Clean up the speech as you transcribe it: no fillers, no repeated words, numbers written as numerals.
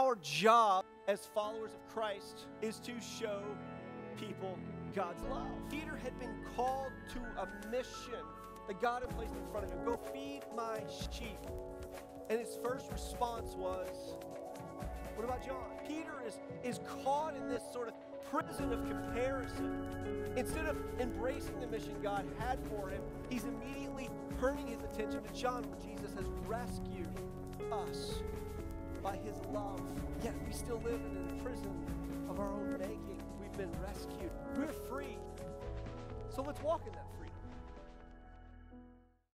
our job as followers of Christ is to show people God's love. Peter had been called to a mission that God had placed in front of him. Go feed my sheep. And his first response was, what about John? Peter is caught in this sort of prison of comparison. Instead of embracing the mission God had for him, he's immediately turning his attention to John, where Jesus has rescued us by his love. Yet we still live in a prison of our own making. We've been rescued. We're free. So let's walk in that.